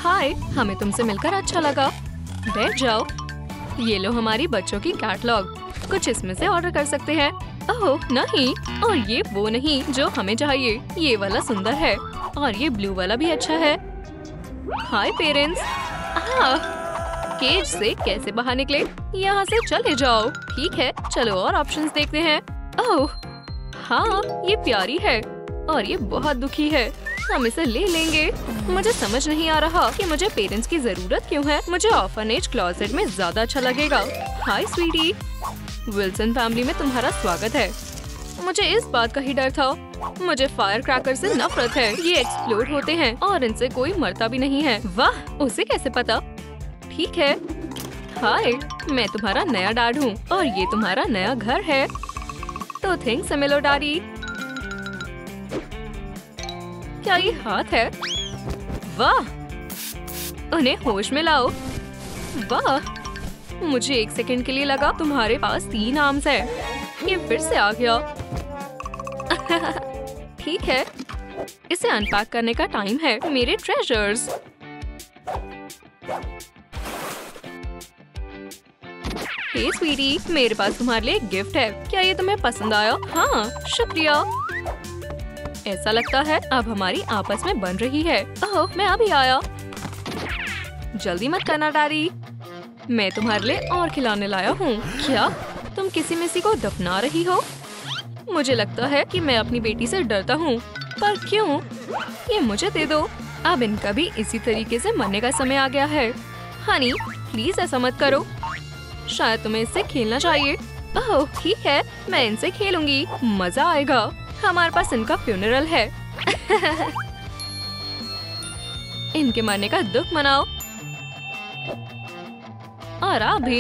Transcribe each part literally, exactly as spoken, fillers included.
हाय, हमें तुमसे मिलकर अच्छा लगा। बैठ जाओ। ये लो हमारी बच्चों की कैटलॉग। कुछ इसमें से ऑर्डर कर सकते हैं। ओह नहीं, और ये वो नहीं जो हमें चाहिए। ये वाला सुंदर है और ये ब्लू वाला भी अच्छा है। हाय पेरेंट्स। आह, केज से कैसे बाहर निकले? यहाँ से चले जाओ। ठीक है, चलो और ऑप्शंस देखते हैं। ओह हाँ, ये प्यारी है और ये बहुत दुखी है। हम इसे ले लेंगे। मुझे समझ नहीं आ रहा कि मुझे पेरेंट्स की जरूरत क्यों है। मुझे ऑर्फनेज क्लोसेट में ज्यादा अच्छा लगेगा। हाय स्वीटी, विल्सन फैमिली में तुम्हारा स्वागत है। मुझे इस बात का ही डर था। मुझे फायर क्रैकर से नफरत है। ये एक्सप्लोड होते हैं और इनसे कोई मरता भी नहीं है। वाह, उसे कैसे पता? ठीक है। हाय, मैं तुम्हारा नया डैड हूँ और ये तुम्हारा नया घर है। तो थिंग्स मिलो डैडी। क्या ये हाथ है? वाह, उन्हें होश में लाओ। वाह, मुझे एक सेकंड के लिए लगा तुम्हारे पास तीन आर्म्स है। ये फिर से आ गया। ठीक है, इसे अनपैक करने का टाइम है। मेरे ट्रेजर्स। हे स्वीटी, मेरे पास तुम्हारे लिए एक गिफ्ट है। क्या ये तुम्हें पसंद आया? हाँ, शुक्रिया। ऐसा लगता है अब हमारी आपस में बन रही है। ओह, मैं अभी आया। जल्दी मत करना डैडी, मैं तुम्हारे लिए और खिलाने लाया हूँ। क्या तुम किसी मिसी को दफना रही हो? मुझे लगता है कि मैं अपनी बेटी से डरता हूँ, पर क्यों? ये मुझे दे दो। अब इनका भी इसी तरीके से मरने का समय आ गया है। हनी, प्लीज ऐसा मत करो। शायद तुम्हें इससे खेलना चाहिए। ओह ठीक है, मैं इनसे खेलूंगी। मजा आएगा। हमारे पास इनका फ्यूनरल है। इनके मरने का दुख मनाओ। और अभी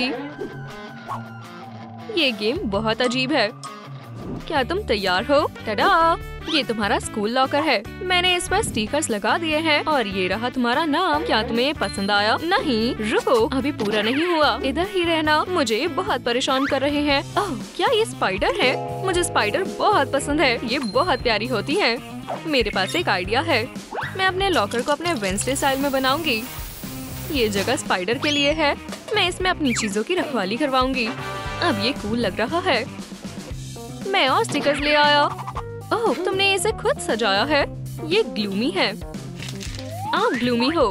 ये गेम बहुत अजीब है। क्या तुम तैयार हो? टडा! ये तुम्हारा स्कूल लॉकर है। मैंने इस पर स्टिकर्स लगा दिए हैं और ये रहा तुम्हारा नाम। क्या तुम्हें ये पसंद आया? नहीं, रुको, अभी पूरा नहीं हुआ। इधर ही रहना, मुझे ये बहुत परेशान कर रहे हैं। ओह, क्या ये स्पाइडर है? मुझे स्पाइडर बहुत पसंद है। ये बहुत प्यारी होती है। मेरे पास एक आइडिया है। मैं अपने लॉकर को अपने वेंसडे स्टाइल में बनाऊंगी। ये जगह स्पाइडर के लिए है। मैं इसमें अपनी चीजों की रखवाली करवाऊंगी। अब ये कूल लग रहा है। मैं और स्टिकर्स ले आया। ओह, तुमने इसे खुद सजाया है। ये ग्लूमी है। आप ग्लूमी हो।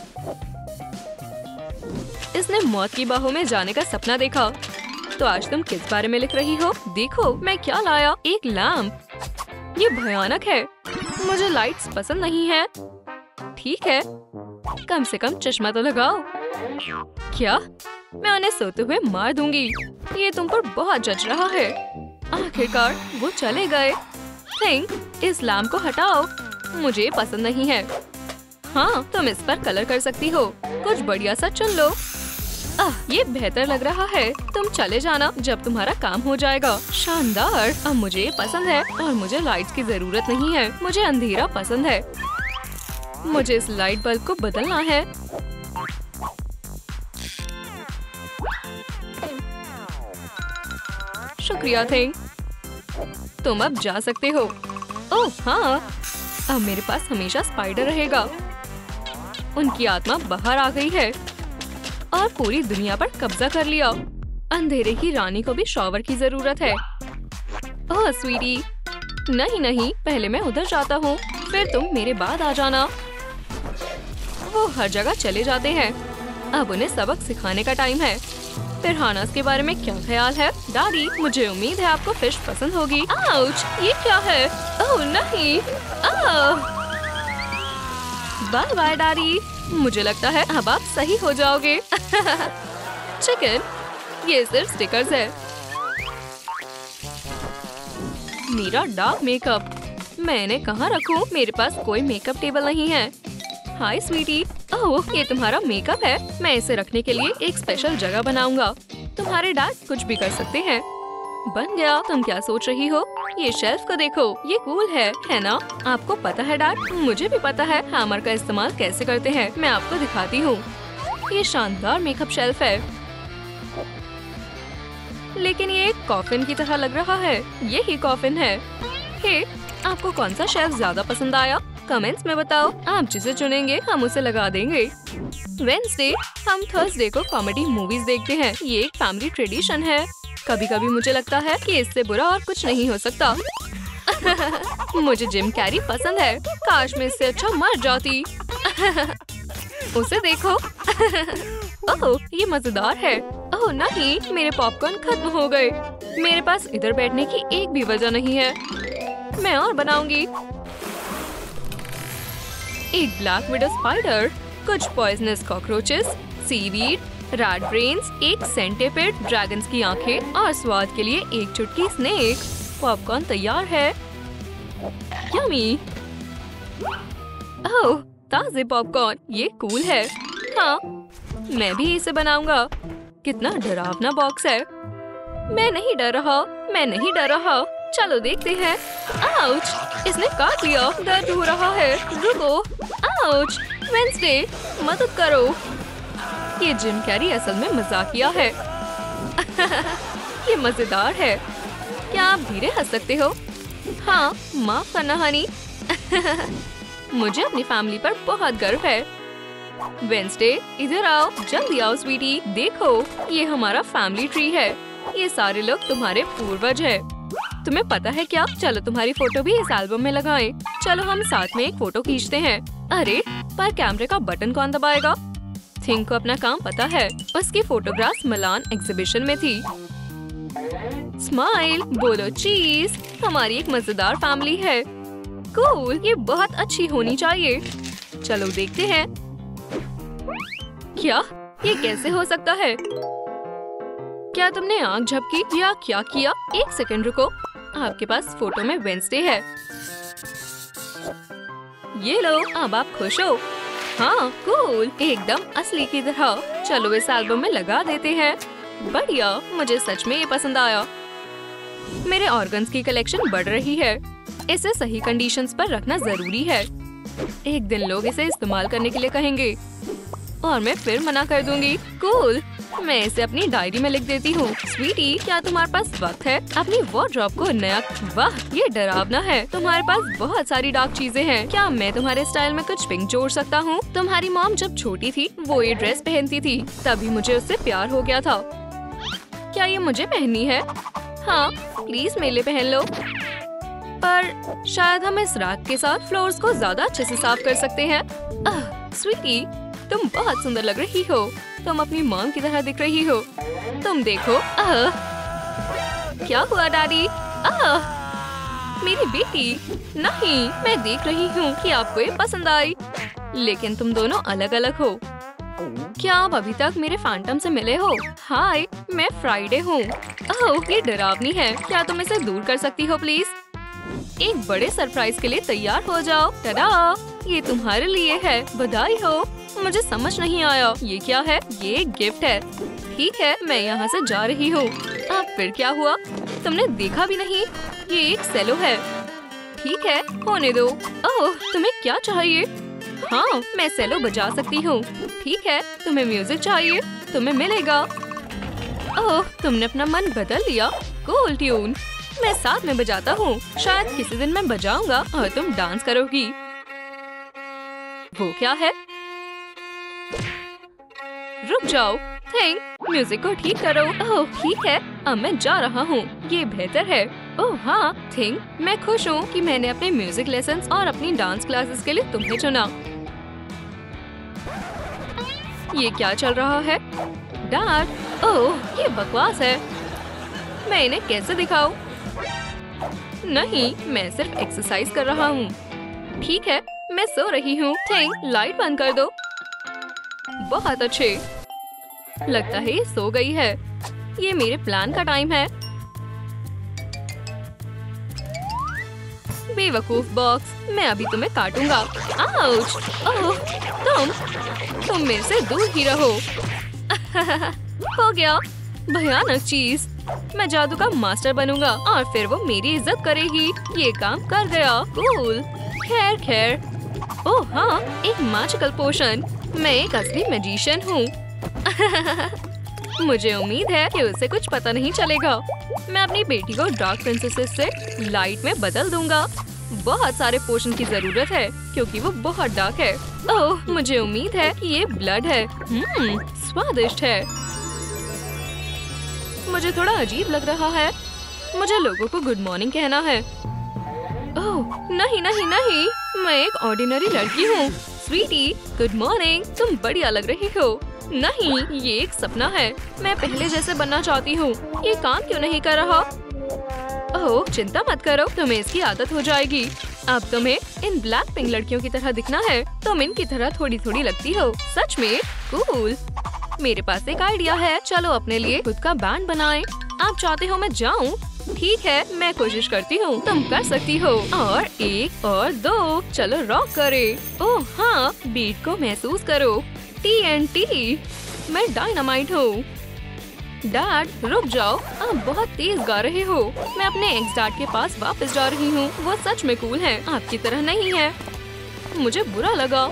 इसने मौत की बाहों में जाने का सपना देखा। तो आज तुम किस बारे में लिख रही हो? देखो मैं क्या लाया। एक लैम्प। ये भयानक है। मुझे लाइट्स पसंद नहीं है। ठीक है, कम से कम चश्मा तो लगाओ। क्या? मैं उन्हें सोते हुए मार दूंगी। ये तुम पर बहुत जच रहा है। आखिरकार वो चले गए। थिंक, इस लैम्प को हटाओ। मुझे पसंद नहीं है। हाँ, तुम इस पर कलर कर सकती हो। कुछ बढ़िया सा चुन लो। आह, ये बेहतर लग रहा है। तुम चले जाना जब तुम्हारा काम हो जाएगा। शानदार। अब मुझे ये पसंद है और मुझे लाइट्स की जरूरत नहीं है। मुझे अंधेरा पसंद है। मुझे इस लाइट बल्ब को बदलना है। शुक्रिया थिंग, तुम अब जा सकते हो। ओह हाँ, अब मेरे पास हमेशा स्पाइडर रहेगा। उनकी आत्मा बाहर आ गई है और पूरी दुनिया पर कब्जा कर लिया। अंधेरे की रानी को भी शॉवर की जरूरत है। ओह स्वीटी, नहीं नहीं, पहले मैं उधर जाता हूँ, फिर तुम मेरे बाद आ जाना। वो हर जगह चले जाते हैं। अब उन्हें सबक सिखाने का टाइम है। फिर हानास के बारे में क्या ख्याल है? डैडी, मुझे उम्मीद है आपको फिश पसंद होगी। आउच, ये क्या है? ओह नहीं। Bye bye daddy. मुझे लगता है अब आप सही हो जाओगे। चिकन, ये सिर्फ स्टिकर्स है। मेरा डार्क मेकअप, मैं इन्हें कहाँ रखूं? मेरे पास कोई मेकअप टेबल नहीं है। हाय स्वीटी। ओह, ये तुम्हारा मेकअप है। मैं इसे रखने के लिए एक स्पेशल जगह बनाऊंगा। तुम्हारे डैड कुछ भी कर सकते हैं। बन गया। तुम क्या सोच रही हो? ये शेल्फ को देखो, ये कूल है, है ना? आपको पता है डैड? मुझे भी पता है हैमर का इस्तेमाल कैसे करते हैं। मैं आपको दिखाती हूँ। ये शानदार मेकअप शेल्फ है, लेकिन ये एक कॉफिन की तरह लग रहा है। ये ही कॉफिन है। हे, आपको कौन सा शेल्फ ज्यादा पसंद आया? कमेंट्स में बताओ। आप जिसे चुनेंगे हम उसे लगा देंगे। वेडनेसडे हम थर्सडे को कॉमेडी मूवीज देखते हैं। ये एक फैमिली ट्रेडिशन है। कभी कभी मुझे लगता है कि इससे बुरा और कुछ नहीं हो सकता। मुझे जिम कैरी पसंद है। काश मैं इससे अच्छा मर जाती। उसे देखो। ओह, ये मजेदार है। ओह नहीं, मेरे पॉपकॉर्न खत्म हो गए। मेरे पास इधर बैठने की एक भी वजह नहीं है। मैं और बनाऊंगी। एक ब्लैक विडो स्पाइडर, कुछ poisonous cockroaches, seaweed, rat brains, एक सेंटीपीड, ड्रैगन्स की आंखें और स्वाद के लिए एक चुटकी स्नेक। पॉपकॉर्न तैयार है। यम्मी। ओह, ताजे पॉपकॉर्न, ये कूल है। हाँ, मैं भी इसे बनाऊंगा। कितना डरावना बॉक्स है। मैं नहीं डर रहा, मैं नहीं डर रहा। चलो देखते हैं। आउच, इसने काट लिया। दर्द हो रहा है। रुको। आउच, वेडनेसडे मदद करो। ये जिम कैरी असल में मजाकिया है। ये मजेदार है। क्या आप धीरे हंस सकते हो? हाँ, माफ करना हनी। मुझे अपनी फैमिली पर बहुत गर्व है। वेडनेसडे इधर आओ, जल्दी आओ स्वीटी। देखो, ये हमारा फैमिली ट्री है। ये सारे लोग तुम्हारे पूर्वज हैं। तुम्हें पता है क्या? चलो तुम्हारी फोटो भी इस एल्बम में लगाएं। चलो हम साथ में एक फोटो खींचते हैं। अरे, पर कैमरे का बटन कौन दबाएगा? थिंक को अपना काम पता है। उसकी फोटोग्राफ्स मिलान एग्जीबिशन में थी। स्माइल, बोलो चीज। हमारी एक मजेदार फैमिली है। कूल, ये बहुत अच्छी होनी चाहिए। चलो देखते हैं। क्या ये कैसे हो सकता है? क्या तुमने आंख झपकी या क्या किया? एक सेकंड रुको। आपके पास फोटो में वेडनेसडे है। ये लो, अब आप खुश हो? हाँ, कूल, एकदम असली की तरह। चलो इस एल्बम में लगा देते हैं। बढ़िया, मुझे सच में ये पसंद आया। मेरे ऑर्गन्स की कलेक्शन बढ़ रही है। इसे सही कंडीशंस पर रखना जरूरी है। एक दिन लोग इसे इस्तेमाल करने के लिए कहेंगे और मैं फिर मना कर दूंगी। कूल, मैं इसे अपनी डायरी में लिख देती हूँ। स्वीटी, क्या तुम्हारे पास वक्त है अपनी वार्डरोब को नया? वाह, ये डरावना है। तुम्हारे पास बहुत सारी डार्क चीजें हैं। क्या मैं तुम्हारे स्टाइल में कुछ पिंक जोड़ सकता हूँ? तुम्हारी मॉम जब छोटी थी वो ये ड्रेस पहनती थी, तभी मुझे उससे प्यार हो गया था। क्या ये मुझे पहननी है? हाँ, प्लीज मेरे लिए पहन लो। पर शायद हम इस रैक के साथ फ्लोर्स को ज्यादा अच्छे से साफ कर सकते हैं। आह, स्वीटी, तुम बहुत सुंदर लग रही हो। तुम अपनी मॉम की तरह दिख रही हो। तुम देखो। आह, क्या हुआ डैडी? आह, मेरी बेटी। नहीं, मैं देख रही हूँ कि आपको ये पसंद आई, लेकिन तुम दोनों अलग अलग हो। क्या आप अभी तक मेरे फैंटम से मिले हो? हाय, मैं फ्राइडे हूँ। ओह, ये डरावनी है। क्या तुम इसे दूर कर सकती हो प्लीज? एक बड़े सरप्राइज के लिए तैयार हो जाओ। टडा, ये तुम्हारे लिए है। बधाई हो। मुझे समझ नहीं आया ये क्या है। ये एक गिफ्ट है। ठीक है, मैं यहाँ से जा रही हूँ। अब फिर क्या हुआ? तुमने देखा भी नहीं। ये एक सेलो है। ठीक है, होने दो। ओह, तुम्हें क्या चाहिए? हाँ, मैं सेलो बजा सकती हूँ। ठीक है, तुम्हें म्यूजिक चाहिए? तुम्हें मिलेगा। ओह, तुमने अपना मन बदल लिया। कूल ट्यून, मैं साथ में बजाता हूँ। शायद किसी दिन मैं बजाऊंगा और तुम डांस करोगी। वो क्या है? रुक जाओ। थिंक, म्यूजिक को ठीक करो। ओह, ठीक है, अब मैं जा रहा हूँ। ये बेहतर है। ओह हाँ, थिंक, मैं खुश हूँ कि मैंने अपने म्यूजिक लेसन्स और अपनी डांस क्लासेस के लिए तुम्हें चुना। ये क्या चल रहा है? डैड, ओह, ये बकवास है। मैं इन्हें कैसे दिखाऊं? नहीं, मैं सिर्फ एक्सरसाइज कर रहा हूँ। ठीक है, मैं सो रही हूँ। थिंक, लाइट बंद कर दो। बहुत अच्छे। लगता है ये सो गई है। ये मेरे प्लान का टाइम है। बेवकूफ बॉक्स, मैं अभी तुम्हें काटूंगा। आउच! ओह, तुम तुम मेरे से दूर ही रहो। हो गया। भयानक चीज। मैं जादू का मास्टर बनूंगा और फिर वो मेरी इज्जत करेगी। ये काम कर गया। कूल। खैर खैर। ओह हाँ, एक मैजिकल पोशन। मैं एक असली मैजिशियन हूँ। मुझे उम्मीद है कि उसे कुछ पता नहीं चलेगा। मैं अपनी बेटी को डार्क प्रिंसेस से लाइट में बदल दूंगा। बहुत सारे पोषण की जरूरत है क्योंकि वो बहुत डार्क है। ओह, मुझे उम्मीद है कि ये ब्लड है। हम्म, स्वादिष्ट है। मुझे थोड़ा अजीब लग रहा है। मुझे लोगों को गुड मॉर्निंग कहना है। ओह नहीं नहीं नहीं, मैं एक ऑर्डिनरी लड़की हूँ। Sweetie, good morning. तुम बढ़िया लग रही हो। नहीं, ये एक सपना है। मैं पहले जैसे बनना चाहती हूँ। ये काम क्यों नहीं कर रहा? ओह, चिंता मत करो, तुम्हें इसकी आदत हो जाएगी। अब तुम्हें इन ब्लैक पिंक लड़कियों की तरह दिखना है। तुम इनकी तरह थोड़ी थोड़ी लगती हो। सच में कूल। मेरे पास एक आइडिया है। चलो अपने लिए खुद का बैंड बनाएं। आप चाहते हो मैं जाऊं? ठीक है, मैं कोशिश करती हूँ। तुम कर सकती हो। और एक और दो, चलो रॉक करें। ओह हाँ, बीट को महसूस करो। टी एन टी, मैं डायनामाइट हूँ। डैड रुक जाओ, आप बहुत तेज गा रहे हो। मैं अपने एक्स डैड के पास वापस जा रही हूँ। वो सच में कूल है, आपकी तरह नहीं है। मुझे बुरा लगा।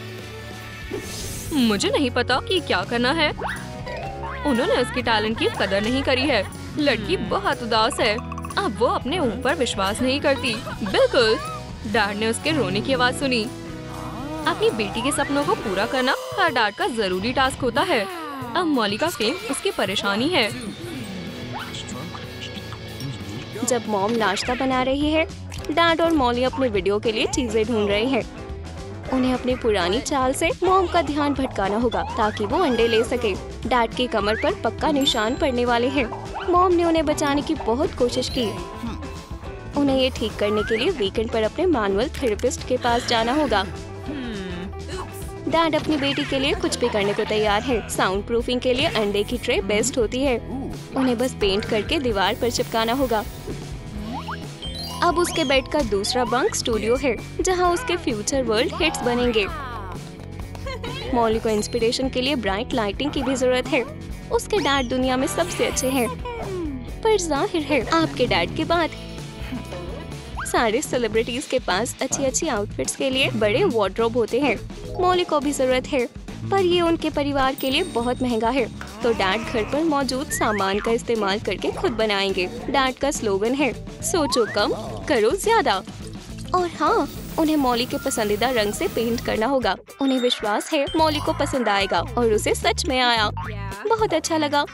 मुझे नहीं पता कि क्या करना है। उन्होंने उसके टैलेंट की कदर नहीं करी है। लड़की बहुत उदास है। अब वो अपने ऊपर विश्वास नहीं करती। बिल्कुल। डैड ने उसके रोने की आवाज सुनी। अपनी बेटी के सपनों को पूरा करना हर डैड का जरूरी टास्क होता है। अब मॉली का फेम उसकी परेशानी है। जब मॉम नाश्ता बना रही है, डैड और मॉली अपने वीडियो के लिए चीजें ढूंढ रहे हैं। उन्हें अपनी पुरानी चाल से मॉम का ध्यान भटकाना होगा ताकि वो अंडे ले सके। डैड की कमर पर पक्का निशान पड़ने वाले हैं। मॉम ने उन्हें बचाने की बहुत कोशिश की। उन्हें ये ठीक करने के लिए वीकेंड पर अपने मैनुअल थेरेपिस्ट के पास जाना होगा। डैड अपनी बेटी के लिए कुछ भी करने को तैयार है। साउंड प्रूफिंग के लिए अंडे की ट्रे बेस्ट होती है। उन्हें बस पेंट करके दीवार पर चिपकाना होगा। अब उसके बेड का दूसरा बंक स्टूडियो है, जहां उसके फ्यूचर वर्ल्ड हिट्स बनेंगे। मॉली को इंस्पिरेशन के लिए ब्राइट लाइटिंग की भी जरूरत है। उसके डैड दुनिया में सबसे अच्छे हैं, पर जाहिर है आपके डैड के बाद सारे सेलिब्रिटीज के पास अच्छी अच्छी आउटफिट्स के लिए बड़े वार्डरोब होते हैं। मॉली को भी जरूरत है, पर ये उनके परिवार के लिए बहुत महंगा है, तो डैड घर पर मौजूद सामान का इस्तेमाल करके खुद बनाएंगे। डैड का स्लोगन है, सोचो कम करो ज्यादा। और हाँ, उन्हें मॉली के पसंदीदा रंग से पेंट करना होगा। उन्हें विश्वास है मॉली को पसंद आएगा, और उसे सच में आया। बहुत अच्छा लगा।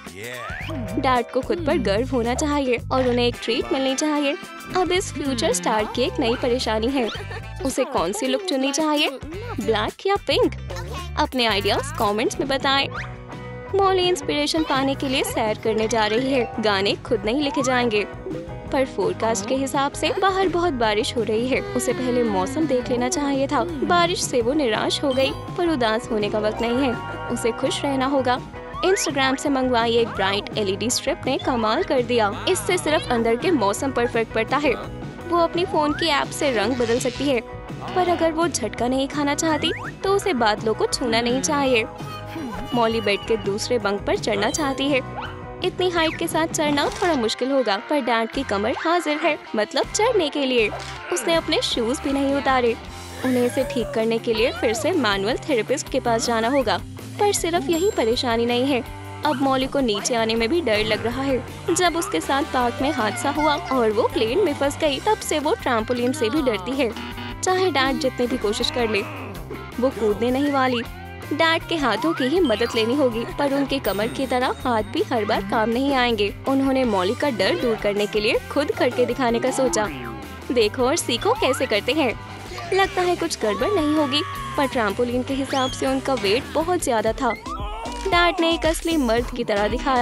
डैड को खुद पर गर्व होना चाहिए और उन्हें एक ट्रीट मिलनी चाहिए। अब इस फ्यूचर स्टार की एक नई परेशानी है। उसे कौन सी लुक चुननी चाहिए, ब्लैक या पिंक? अपने आइडियाज कमेंट्स में बताएं। मॉली इंस्पिरेशन पाने के लिए सैर करने जा रही है। गाने खुद नहीं लिखे जाएंगे, पर फोरकास्ट के हिसाब से बाहर बहुत बारिश हो रही है। उसे पहले मौसम देख लेना चाहिए था। बारिश से वो निराश हो गई, पर उदास होने का वक्त नहीं है। उसे खुश रहना होगा। इंस्टाग्राम से मंगवाई एक ब्राइट एलईडी स्ट्रिप ने कमाल कर दिया। इससे सिर्फ अंदर के मौसम पर फर्क पड़ता है। वो अपनी फोन की ऐप से रंग बदल सकती है, पर अगर वो झटका नहीं खाना चाहती तो उसे बादलों को छूना नहीं चाहिए। मॉली बेड के दूसरे बंक पर चढ़ना चाहती है। इतनी हाइट के साथ चढ़ना थोड़ा मुश्किल होगा, पर डैड की कमर हाजिर है, मतलब चढ़ने के लिए। उसने अपने शूज भी नहीं उतारे। उन्हें इसे ठीक करने के लिए फिर से मैनुअल थेरेपिस्ट के पास जाना होगा, पर सिर्फ यही परेशानी नहीं है। अब मॉली को नीचे आने में भी डर लग रहा है। जब उसके साथ पार्क में हादसा हुआ और वो प्लेन में फंस गई, तब से वो ट्रैम्पोलिन से भी डरती है। चाहे डैड जितनी भी कोशिश कर ले, वो कूदने नहीं वाली। डैड के हाथों की ही मदद लेनी होगी, पर उनके कमर की तरह हाथ भी हर बार काम नहीं आएंगे। उन्होंने मॉली का डर दूर करने के लिए खुद करके दिखाने का सोचा। देखो और सीखो कैसे करते हैं। लगता है कुछ गड़बड़ नहीं होगी, पर ट्रैम्पोलिन के हिसाब से उनका वेट बहुत ज्यादा था। डैड ने एक असली मर्द की तरह दिखाया।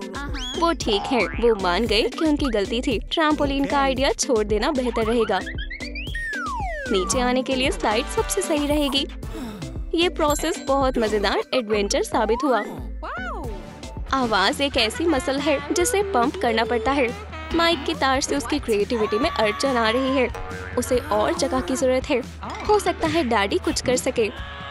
वो ठीक है, वो मान गए कि उनकी गलती थी। ट्रैम्पोलिन का आइडिया छोड़ देना बेहतर रहेगा। नीचे आने के लिए स्लाइड सबसे सही रहेगी। ये प्रोसेस बहुत मजेदार एडवेंचर साबित हुआ। आवाज एक ऐसी मसल है जिसे पंप करना पड़ता है। माइक की तार से उसकी क्रिएटिविटी में अड़चन आ रही है। उसे और जगह की जरूरत है। हो सकता है डैडी कुछ कर सके।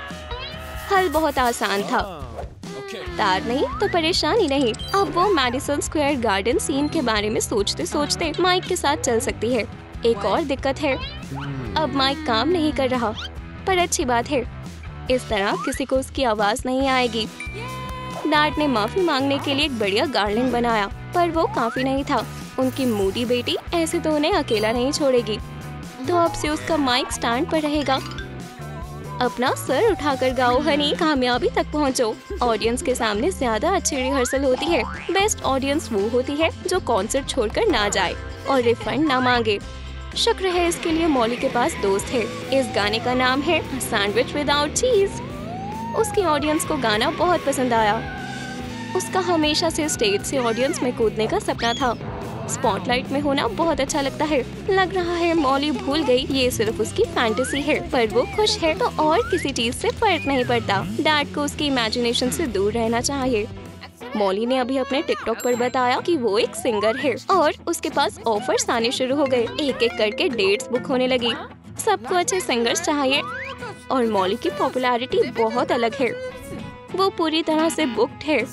हल बहुत आसान था। तार नहीं तो परेशानी नहीं। अब वो मैडिसन स्क्वायर गार्डन सीन के बारे में सोचते सोचते माइक के साथ चल सकती है। एक और दिक्कत है, अब माइक काम नहीं कर रहा, पर अच्छी बात है। इस तरह किसी को उसकी आवाज नहीं आएगी। डैड ने माफी मांगने के लिए एक बढ़िया गार्डन बनाया, पर वो काफी नहीं था। उनकी मूडी बेटी ऐसे तो उन्हें अकेला नहीं छोड़ेगी। तो अब से उसका माइक स्टैंड पर रहेगा। अपना सर उठाकर गाओ हनी, कामयाबी तक पहुंचो। ऑडियंस के सामने ज्यादा अच्छी रिहर्सल होती है। बेस्ट ऑडियंस वो होती है जो कॉन्सर्ट छोड़कर ना जाए और रिफंड ना मांगे। शुक्र है इसके लिए मॉली के पास दोस्त है। इस गाने का नाम है सैंडविच विदाउट चीज। उसकी ऑडियंस को गाना बहुत पसंद आया। उसका हमेशा से स्टेज से ऑडियंस में कूदने का सपना था। स्पॉटलाइट में होना बहुत अच्छा लगता है। लग रहा है मॉली भूल गई ये सिर्फ उसकी फैंटेसी है, पर वो खुश है तो और किसी चीज से फर्क नहीं पड़ता। डैड को उसकी इमेजिनेशन से दूर रहना चाहिए। मॉली ने अभी अपने टिकटॉक पर बताया कि वो एक सिंगर है और उसके पास ऑफर्स आने शुरू हो गए। एक एक करके डेट्स बुक होने लगी। सबको अच्छे सिंगर्स चाहिए और मॉली की पॉपुलैरिटी बहुत अलग है। वो पूरी तरह से बुक्ड है।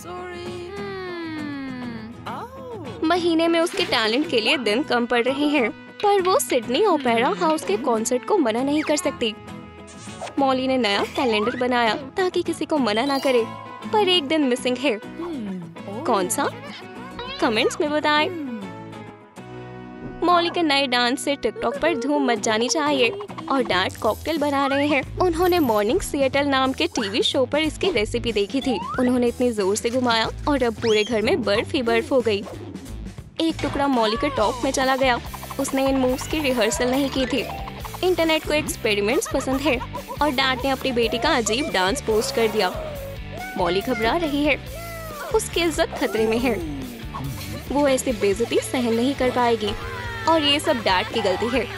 महीने में उसके टैलेंट के लिए दिन कम पड़ रहे हैं, पर वो सिडनी ओपेरा हाउस के कॉन्सर्ट को मना नहीं कर सकती। मॉली ने नया कैलेंडर बनाया ताकि किसी को मना ना करे, पर एक दिन मिसिंग है। कौन सा? कमेंट्स में बताएं। मॉली के नए डांस से टिकटॉक पर धूम मच जानी चाहिए और डैड कॉकटेल बना रहे हैं। उन्होंने मॉर्निंग सिएटल नाम के टीवी शो पर इसकी रेसिपी देखी थी। उन्होंने इतनी जोर से घुमाया और अब पूरे घर में बर्फ ही बर्फ हो गई। एक टुकड़ा मॉली के टॉप में चला गया। उसने इन मूव्स की रिहर्सल नहीं की थी। इंटरनेट को एक्सपेरिमेंट्स पसंद है और डैड ने अपनी बेटी का अजीब डांस पोस्ट कर दिया। मॉली घबरा रही है। उसकी इज्जत खतरे में है। वो ऐसी बेइज्जती सहन नहीं कर पाएगी और ये सब डैड की गलती है।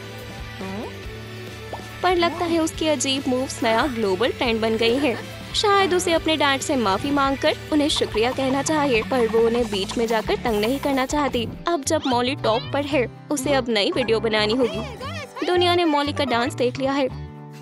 पर लगता है उसकी अजीब मूव्स नया ग्लोबल ट्रेंड बन गई है। शायद उसे अपने डैड से माफी मांगकर उन्हें शुक्रिया कहना चाहिए, पर वो उन्हें बीच में जाकर तंग नहीं करना चाहती। अब जब मॉली टॉप पर है, उसे अब नई वीडियो बनानी होगी। दुनिया ने मॉली का डांस देख लिया है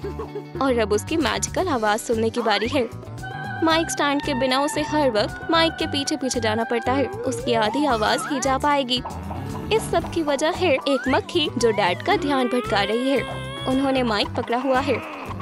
और अब उसकी मैजिकल आवाज सुनने की बारी है। माइक स्टैंड के बिना उसे हर वक्त माइक के पीछे पीछे जाना पड़ता है। उसकी आधी आवाज ही जा पाएगी। इस सब की वजह है एक मक्खी जो डैड का ध्यान भटका रही है। उन्होंने माइक पकड़ा हुआ है।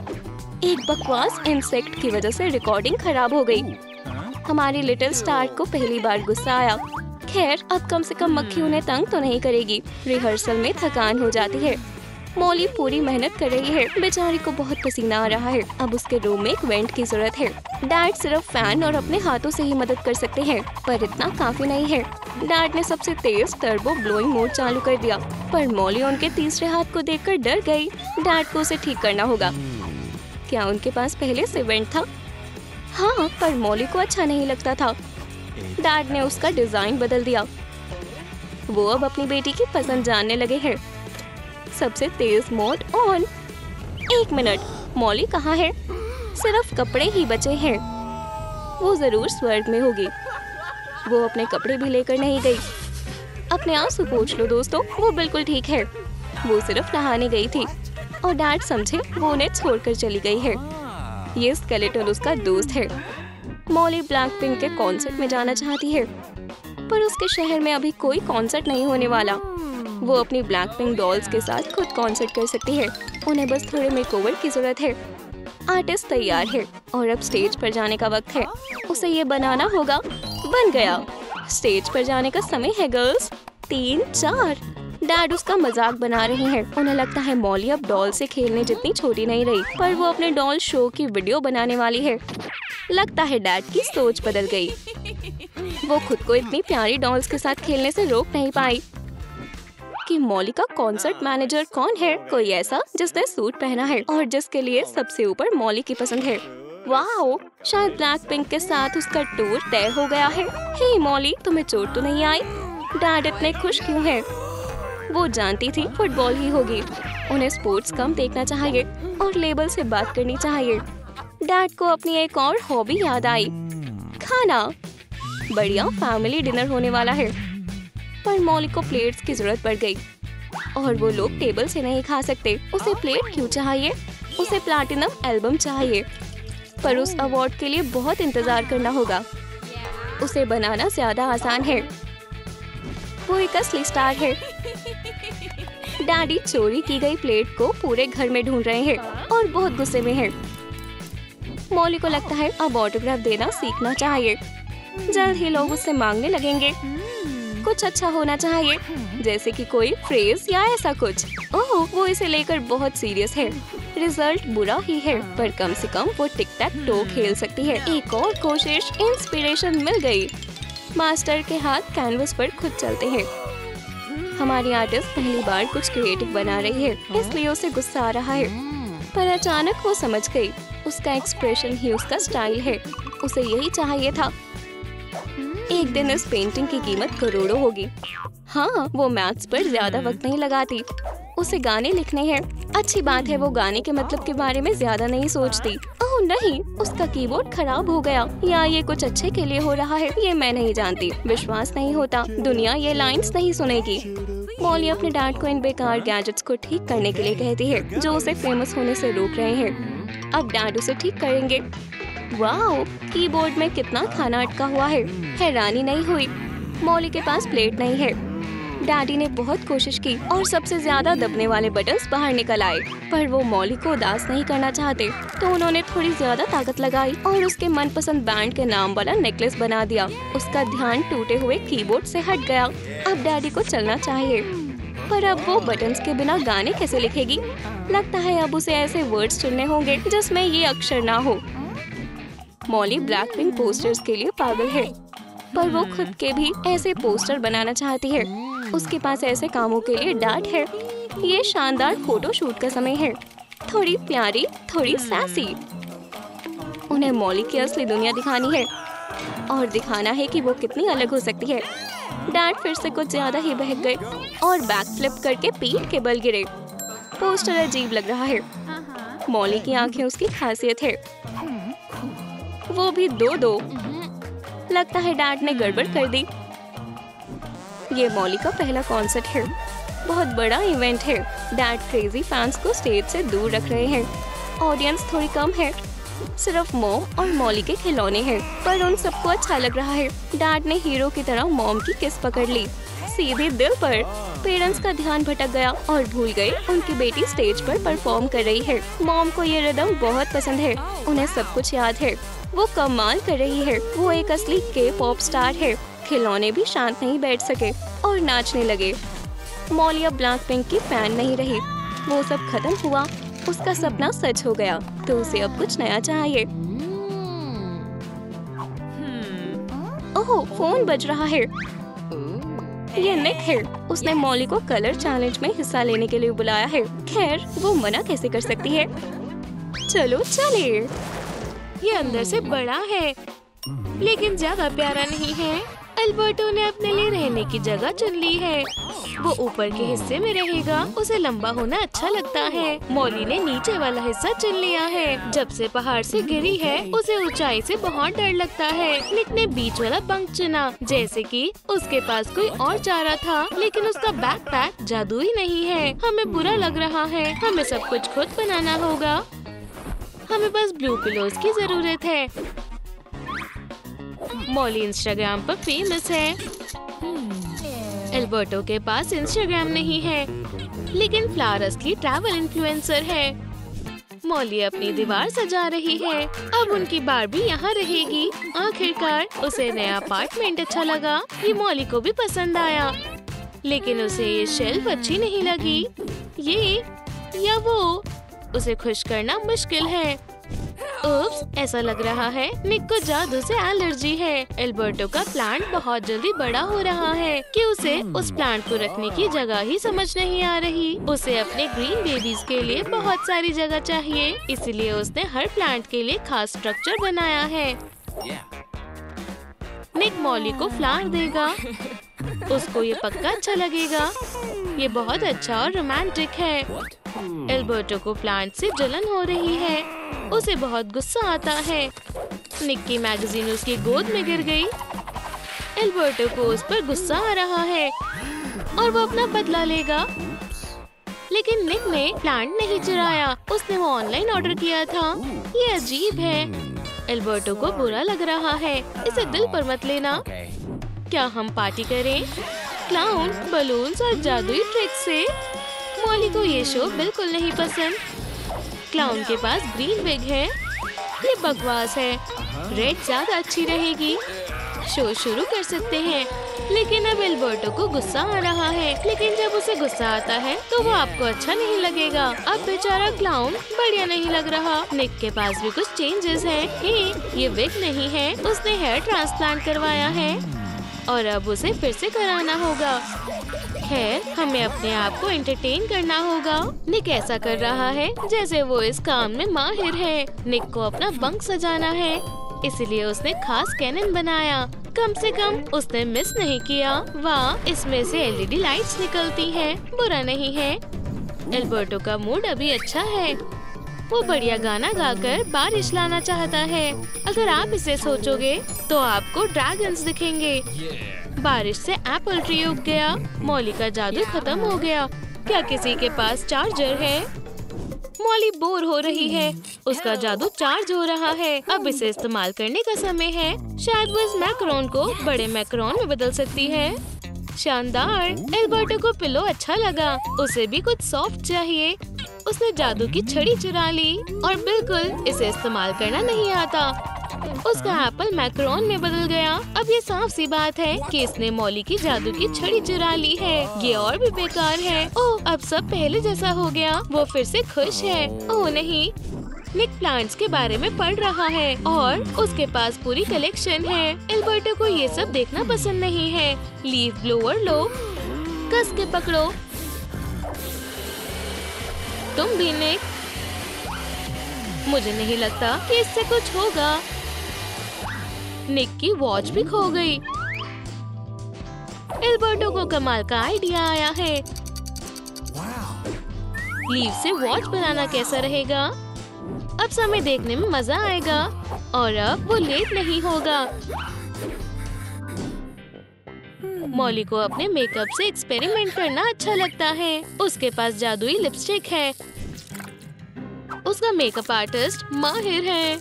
एक बकवास इंसेक्ट की वजह से रिकॉर्डिंग खराब हो गई। हमारी लिटिल स्टार को पहली बार गुस्सा आया। खैर, अब कम से कम मक्खी उन्हें तंग तो नहीं करेगी। रिहर्सल में थकान हो जाती है। मॉली पूरी मेहनत कर रही है। बेचारी को बहुत पसीना आ रहा है। अब उसके रूम में एक वेंट की जरूरत है। डैड सिर्फ फैन और अपने हाथों से ही मदद कर सकते हैं, पर इतना काफी नहीं है। डैड ने सबसे तेज टर्बो ब्लोइंग मोड चालू कर दिया, पर मॉली उनके तीसरे हाथ को देखकर डर गई। डैड को उसे ठीक करना होगा। क्या उनके पास पहले से वेंट था? हाँ, पर मॉली को अच्छा नहीं लगता था। डैड ने उसका डिजाइन बदल दिया। वो अब अपनी बेटी की पसंद जानने लगे हैं। सबसे तेज मोड ऑन। एक मिनट, मॉली कहाँ है? सिर्फ कपड़े ही बचे हैं। वो जरूर स्वर्ग में होगी। वो अपने कपड़े भी लेकर नहीं गई। अपने आप से पूछ लो दोस्तों, वो बिल्कुल ठीक है। वो सिर्फ नहाने गई थी और डैड समझे वो उन्हें छोड़कर चली गई है। ये स्केलेटन उसका दोस्त है। मॉली ब्लैक पिंक के कॉन्सर्ट में जाना चाहती है, पर उसके शहर में अभी कोई कॉन्सर्ट नहीं होने वाला। वो अपनी ब्लैक पिंक डॉल्स के साथ खुद कॉन्सर्ट कर सकती है। उन्हें बस थोड़े मेकओवर की जरूरत है। आर्टिस्ट तैयार है और अब स्टेज पर जाने का वक्त है। उसे ये बनाना होगा। बन गया। स्टेज पर जाने का समय है गर्ल्स। तीन चार। डैड उसका मजाक बना रहे हैं। उन्हें लगता है मॉली अब डॉल से खेलने जितनी छोटी नहीं रही, पर वो अपने डॉल शो की वीडियो बनाने वाली है। लगता है डैड की सोच बदल गई। वो खुद को इतनी प्यारी डॉल्स के साथ खेलने से रोक नहीं पाई। कि मॉली का कॉन्सर्ट मैनेजर कौन है? कोई ऐसा जिसने सूट पहना है और जिसके लिए सबसे ऊपर मॉली की पसंद है। वाओ, शायद ब्लैक पिंक के साथ उसका टूर तय हो गया है। हे मॉली, तुम्हें चोट तो नहीं आई? डैड इतने खुश क्यों हैं? वो जानती थी फुटबॉल ही होगी। उन्हें स्पोर्ट्स कम देखना चाहिए और लेबल से बात करनी चाहिए। डैड को अपनी एक और हॉबी याद आई, खाना। बढ़िया फैमिली डिनर होने वाला है, पर मॉली को प्लेट्स की जरूरत पड़ गई और वो लोग टेबल से नहीं खा सकते। उसे प्लेट क्यों चाहिए? उसे प्लैटिनम एल्बम चाहिए, पर उस अवार्ड के लिए बहुत इंतजार करना होगा। उसे बनाना ज्यादा आसान है। वो एक असली स्टार है। डैडी चोरी की गई प्लेट को पूरे घर में ढूंढ रहे हैं और बहुत गुस्से में हैं। मॉली को लगता है अब ऑटोग्राफ देना सीखना चाहिए। जल्द ही लोग उससे मांगने लगेंगे। कुछ अच्छा होना चाहिए, जैसे कि कोई फ्रेज या ऐसा कुछ। ओह, वो इसे लेकर बहुत सीरियस है। रिजल्ट बुरा ही है, पर कम से कम वो टिक टैक टो खेल सकती है। एक और कोशिश, इंस्पिरेशन मिल गई। मास्टर के हाथ कैनवस पर खुद चलते हैं। हमारी आर्टिस्ट पहली बार कुछ क्रिएटिव बना रही है, इसलिए उसे गुस्सा आ रहा है। पर अचानक वो समझ गई, उसका एक्सप्रेशन ही उसका स्टाइल है। उसे यही चाहिए था। एक दिन इस पेंटिंग की कीमत करोड़ों होगी। हाँ, वो मैथ्स पर ज्यादा वक्त नहीं लगाती। उसे गाने लिखने हैं। अच्छी बात है, वो गाने के मतलब के बारे में ज्यादा नहीं सोचती। ओह नहीं, उसका कीबोर्ड खराब हो गया, या ये कुछ अच्छे के लिए हो रहा है, ये मैं नहीं जानती। विश्वास नहीं होता, दुनिया ये लाइंस नहीं सुनेगी। मॉली अपने डैड को इन बेकार गैजेट्स को ठीक करने के लिए कहती है, जो उसे फेमस होने से रोक रहे हैं। अब डैड उसे ठीक करेंगे। वाओ, कीबोर्ड में कितना खाना अटका हुआ है। हैरानी नहीं हुई, मॉली के पास प्लेट नहीं है। डैडी ने बहुत कोशिश की और सबसे ज्यादा दबने वाले बटन्स बाहर निकल आए, पर वो मॉली को उदास नहीं करना चाहते, तो उन्होंने थोड़ी ज्यादा ताकत लगाई और उसके मनपसंद बैंड के नाम वाला नेकलेस बना दिया। उसका ध्यान टूटे हुए कीबोर्ड से हट गया। अब डैडी को चलना चाहिए, पर अब वो बटन्स के बिना गाने कैसे लिखेगी? लगता है अब उसे ऐसे वर्ड्स चुनने होंगे जिसमें ये अक्षर ना हो। मॉली ब्लैकपिंक पोस्टर्स के लिए पागल है, पर वो खुद के भी ऐसे पोस्टर बनाना चाहती है। उसके पास ऐसे कामों के लिए डैड है। ये शानदार फोटो शूट का समय है। थोड़ी प्यारी, थोड़ी सैसी। उन्हें मॉली की असली दुनिया दिखानी है और दिखाना है कि वो कितनी अलग हो सकती है। डैड फिर से कुछ ज्यादा ही बहक गए और बैक फ्लिप करके पीठ के बल गिरे। पोस्टर अजीब लग रहा है। मॉली की आंखें उसकी खासियत है, वो भी दो दो। लगता है डैड ने गड़बड़ कर दी। ये मॉली का पहला कॉन्सर्ट है, बहुत बड़ा इवेंट है। डैड क्रेजी फैंस को स्टेज से दूर रख रहे हैं। ऑडियंस थोड़ी कम है, सिर्फ मॉम और मॉली के खिलौने हैं, पर उन सबको अच्छा लग रहा है। डैड ने हीरो की तरह मॉम की किस पकड़ ली, सीधे दिल पर। पेरेंट्स का ध्यान भटक गया और भूल गए उनकी बेटी स्टेज पर परफॉर्म कर रही है। मॉम को ये रिदम बहुत पसंद है, उन्हें सब कुछ याद है। वो कमाल कर रही है, वो एक असली के पॉप स्टार है। खिलौने भी शांत नहीं बैठ सके और नाचने लगे। मॉली अब ब्लैकपिंक की फैन नहीं रही। वो सब खत्म हुआ, उसका सपना सच हो गया, तो उसे अब कुछ नया चाहिए। ओह, फोन बज रहा है। ये निक है, उसने मॉली को कलर चैलेंज में हिस्सा लेने के लिए बुलाया है। खैर, वो मना कैसे कर सकती है? चलो चले। ये अंदर से बड़ा है, लेकिन ज्यादा प्यारा नहीं है। अल्बर्टो ने अपने लिए रहने की जगह चुन ली है। वो ऊपर के हिस्से में रहेगा, उसे लंबा होना अच्छा लगता है। मॉली ने नीचे वाला हिस्सा चुन लिया है। जब से पहाड़ से गिरी है, उसे ऊंचाई से बहुत डर लगता है। निक ने बीच वाला बंक चुना, जैसे कि उसके पास कोई और चारा था, लेकिन उसका बैकपैक जादुई नहीं है। हमें बुरा लग रहा है, हमें सब कुछ खुद बनाना होगा। हमें बस ब्लू पिलोज की जरूरत है। मॉली इंस्टाग्राम पर फेमस है। एल्बर्टो के पास इंस्टाग्राम नहीं है, लेकिन फ्लावर असली ट्रैवल इन्फ्लुएंसर है। मॉली अपनी दीवार सजा रही है। अब उनकी बारबी यहाँ रहेगी। आखिरकार उसे नया अपार्टमेंट अच्छा लगा। ये मॉली को भी पसंद आया, लेकिन उसे ये शेल्फ अच्छी नहीं लगी। ये या वो, उसे खुश करना मुश्किल है। उप्स, ऐसा लग रहा है निक को जादू से एलर्जी है। एल्बर्टो का प्लांट बहुत जल्दी बड़ा हो रहा है कि उसे उस प्लांट को रखने की जगह ही समझ नहीं आ रही। उसे अपने ग्रीन बेबीज के लिए बहुत सारी जगह चाहिए, इसलिए उसने हर प्लांट के लिए खास स्ट्रक्चर बनाया है। निक मॉली को फ्लावर देगा, उसको ये पक्का अच्छा लगेगा। ये बहुत अच्छा और रोमांटिक है। एल्बर्टो को प्लांट से जलन हो रही है, उसे बहुत गुस्सा आता है। निक की मैगजीन उसकी गोद में गिर गई। एल्बर्टो को उस पर गुस्सा आ रहा है और वो अपना बदला लेगा, लेकिन निक ने प्लांट नहीं चुराया, उसने वो ऑनलाइन ऑर्डर किया था। ये अजीब है। एल्बर्टो को बुरा लग रहा है, इसे दिल पर मत लेना। क्या हम पार्टी करें? क्लाउन, बलून्स और जादुई ट्रिक से? मॉली को ये शो बिल्कुल नहीं पसंद। क्लाउन के पास ग्रीन विग है, ये बकवास है। रेड ज्यादा अच्छी रहेगी। शो शुरू कर सकते हैं। लेकिन अब एल्बर्टो को गुस्सा आ रहा है। लेकिन जब उसे गुस्सा आता है तो वो आपको अच्छा नहीं लगेगा। अब बेचारा क्लाउन बढ़िया नहीं लग रहा। निक के पास भी कुछ चेंजेस हैं। हे, ये विग नहीं है, उसने हेयर ट्रांसप्लांट करवाया है और अब उसे फिर से कराना होगा। खैर, हमें अपने आप को एंटरटेन करना होगा। निक ऐसा कर रहा है जैसे वो इस काम में माहिर है। निक को अपना बंक सजाना है, इसलिए उसने खास कैनन बनाया। कम से कम उसने मिस नहीं किया। वाह, इसमें से एलईडी लाइट्स निकलती हैं। बुरा नहीं है। एल्बर्टो का मूड अभी अच्छा है। वो बढ़िया गाना गाकर बारिश लाना चाहता है। अगर आप इसे सोचोगे तो आपको ड्रैगन्स दिखेंगे। बारिश से एप्पल ट्री उग गया। मॉली का जादू खत्म हो गया। क्या किसी के पास चार्जर है? मॉली बोर हो रही है। उसका जादू चार्ज हो रहा है। अब इसे इस्तेमाल करने का समय है। शायद वो इस मैक्रोन को बड़े मैक्रोन में बदल सकती है। शानदार। एल्बर्टो को पिलो अच्छा लगा। उसे भी कुछ सॉफ्ट चाहिए। उसने जादू की छड़ी चुरा ली और बिल्कुल इसे इस्तेमाल करना नहीं आता। उसका एप्पल मैक्रोन में बदल गया। अब ये साफ सी बात है कि इसने मॉली की जादू की छड़ी चुरा ली है। ये और भी बेकार है। ओह, अब सब पहले जैसा हो गया। वो फिर से खुश है। ओह नहीं, निक प्लांट्स के बारे में पढ़ रहा है और उसके पास पूरी कलेक्शन है। एल्बर्टो को ये सब देखना पसंद नहीं है। लीफ ब्लोअर लो, कस के पकड़ो। तुम भी निक। मुझे नहीं लगता कि इससे कुछ होगा। निक की वॉच भी खो गई। एल्बर्टो को कमाल का आइडिया आया है। लीफ से वॉच बनाना कैसा रहेगा? अब समय देखने में मजा आएगा और अब वो लेट नहीं होगा। मॉली को अपने मेकअप से एक्सपेरिमेंट करना अच्छा लगता है। उसके पास जादुई लिपस्टिक है। उसका मेकअप आर्टिस्ट माहिर है।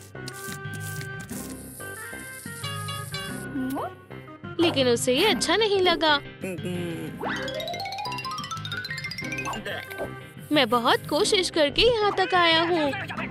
लेकिन उसे ये अच्छा नहीं लगा। मैं बहुत कोशिश करके यहाँ तक आया हूँ।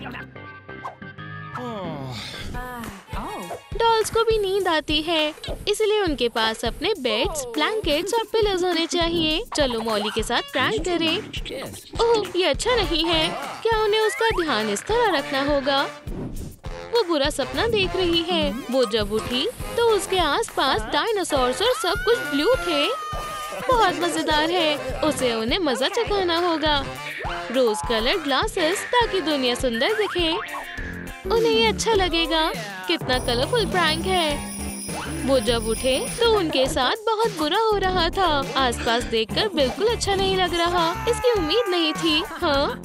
डॉल्स को भी नींद आती है, इसलिए उनके पास अपने बेड्स, ब्लैंकेट्स और पिलोज होने चाहिए। चलो मॉली के साथ प्रैंक करें। ओह, ये अच्छा नहीं है। क्या उन्हें उसका ध्यान इस तरह रखना होगा? वो बुरा सपना देख रही है। वो जब उठी तो उसके आसपास डायनासोर्स और सब कुछ ब्लू थे। बहुत मजेदार है। उसे उन्हें मजा चखाना होगा। रोज कलर ग्लासेस ताकि दुनिया सुंदर दिखे। उन्हें ये अच्छा लगेगा। कितना कलरफुल प्रैंक है। वो जब उठे तो उनके साथ बहुत बुरा हो रहा था। आसपास देखकर बिल्कुल अच्छा नहीं लग रहा। इसकी उम्मीद नहीं थी। हाँ,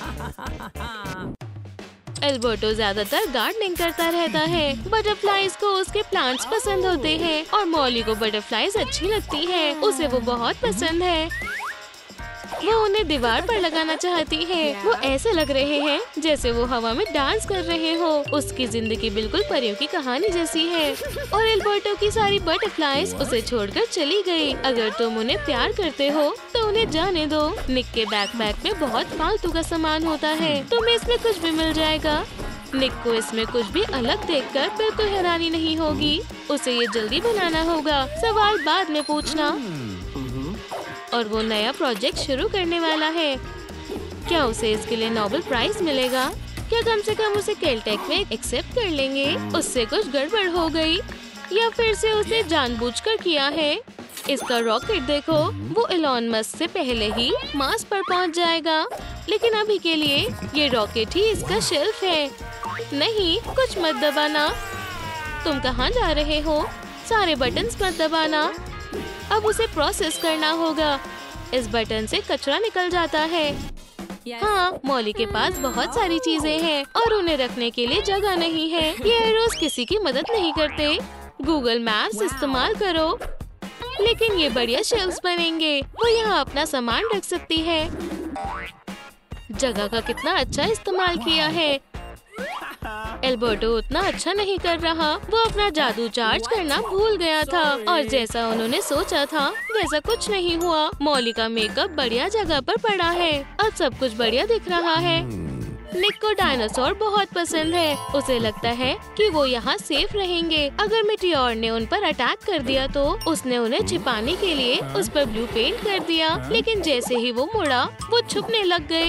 एल्बर्टो ज्यादातर गार्डनिंग करता रहता है। बटरफ्लाईज को उसके प्लांट्स पसंद होते हैं और मॉली को बटरफ्लाईज अच्छी लगती है। उसे वो बहुत पसंद है। वो उन्हें दीवार पर लगाना चाहती है। वो ऐसे लग रहे हैं जैसे वो हवा में डांस कर रहे हो। उसकी जिंदगी बिल्कुल परियों की कहानी जैसी है। और एल्बर्टो की सारी बटरफ्लाईज उसे छोड़कर चली गई। अगर तुम उन्हें प्यार करते हो तो उन्हें जाने दो। निक के बैकपैक में बहुत फालतू का सामान होता है। तुम्हें इसमें कुछ भी मिल जाएगा। निक को इसमें कुछ भी अलग देखकर बिल्कुल हैरानी नहीं होगी। उसे ये जल्दी बनाना होगा। सवाल बाद में पूछना। और वो नया प्रोजेक्ट शुरू करने वाला है। क्या उसे इसके लिए नोबेल प्राइज मिलेगा? क्या कम से कम उसे कैलटेक में एक्सेप्ट कर लेंगे? उससे कुछ गड़बड़ हो गई या फिर से उसने जानबूझकर किया है? इसका रॉकेट देखो। वो एलॉन मस्क से पहले ही मार्स पर पहुंच जाएगा। लेकिन अभी के लिए ये रॉकेट ही इसका शेल्फ है। नहीं, कुछ मत दबाना। तुम कहाँ जा रहे हो? सारे बटन्स मत दबाना। अब उसे प्रोसेस करना होगा। इस बटन से कचरा निकल जाता है। हाँ, मॉली के पास बहुत सारी चीजें हैं और उन्हें रखने के लिए जगह नहीं है। ये एरोज किसी की मदद नहीं करते। गूगल मैप्स इस्तेमाल करो। लेकिन ये बढ़िया शेल्फ्स बनेंगे। वो यहाँ अपना सामान रख सकती है। जगह का कितना अच्छा इस्तेमाल किया है। एल्बर्टो उतना अच्छा नहीं कर रहा। वो अपना जादू चार्ज करना भूल गया था और जैसा उन्होंने सोचा था वैसा कुछ नहीं हुआ। मॉली का मेकअप बढ़िया जगह पर पड़ा है। अब सब कुछ बढ़िया दिख रहा है। निक को डायनासोर बहुत पसंद है। उसे लगता है कि वो यहाँ सेफ रहेंगे। अगर मीटियोर ने उन पर अटैक कर दिया तो उसने उन्हें छिपाने के लिए उस पर ब्लू पेंट कर दिया, लेकिन जैसे ही वो मुड़ा वो छुपने लग गए।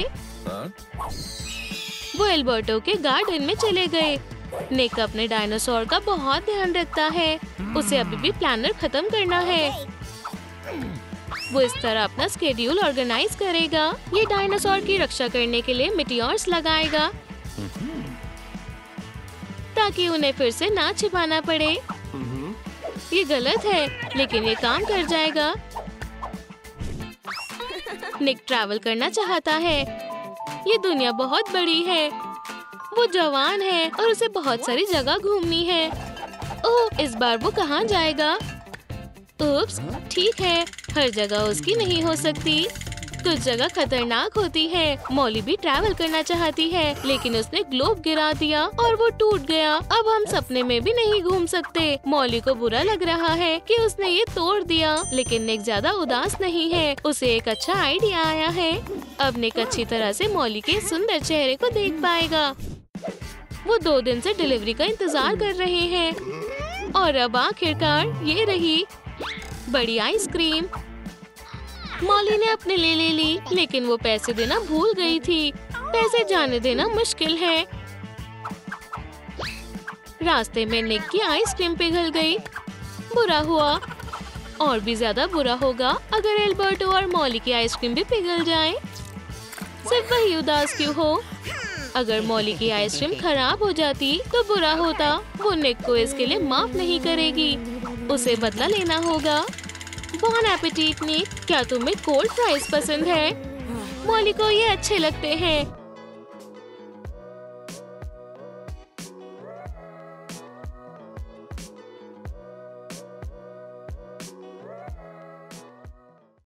वो एल्बर्टो के गार्डन में चले गए। निक अपने डायनासोर का बहुत ध्यान रखता है। उसे अभी भी प्लानर खत्म करना है। वो इस तरह अपना स्केड्यूल ऑर्गेनाइज करेगा। ये डायनासोर की रक्षा करने के लिए मीटियोर्स लगाएगा ताकि उन्हें फिर से ना छिपाना पड़े। ये गलत है, लेकिन ये काम कर जाएगा। निक ट्रैवल करना चाहता है। ये दुनिया बहुत बड़ी है। वो जवान है और उसे बहुत सारी जगह घूमनी है। ओह, इस बार वो कहाँ जाएगा? उप्स, ठीक है, हर जगह उसकी नहीं हो सकती। कुछ जगह खतरनाक होती है। मॉली भी ट्रैवल करना चाहती है, लेकिन उसने ग्लोब गिरा दिया और वो टूट गया। अब हम सपने में भी नहीं घूम सकते। मॉली को बुरा लग रहा है कि उसने ये तोड़ दिया, लेकिन निक ज्यादा उदास नहीं है। उसे एक अच्छा आइडिया आया है। अब निक अच्छी तरह से मॉली के सुंदर चेहरे को देख पाएगा। वो दो दिन से डिलीवरी का इंतजार कर रहे हैं और अब आखिरकार ये रही बड़ी आइसक्रीम। मॉली ने अपने लिए ले ली, लेकिन वो पैसे देना भूल गई थी। पैसे जाने देना मुश्किल है। रास्ते में निक की आइसक्रीम पिघल गई। बुरा हुआ। और भी ज्यादा बुरा होगा अगर एल्बर्टो और मॉली की आइसक्रीम भी पिघल जाए। सिर्फ वही उदास क्यों हो? अगर मॉली की आइसक्रीम खराब हो जाती तो बुरा होता। वो निक को इसके लिए माफ नहीं करेगी। उसे बदला लेना होगा। बॉन एपेटिट निक। क्या तुम्हें कोल्ड फ्राइज पसंद है? मॉली को ये अच्छे लगते हैं।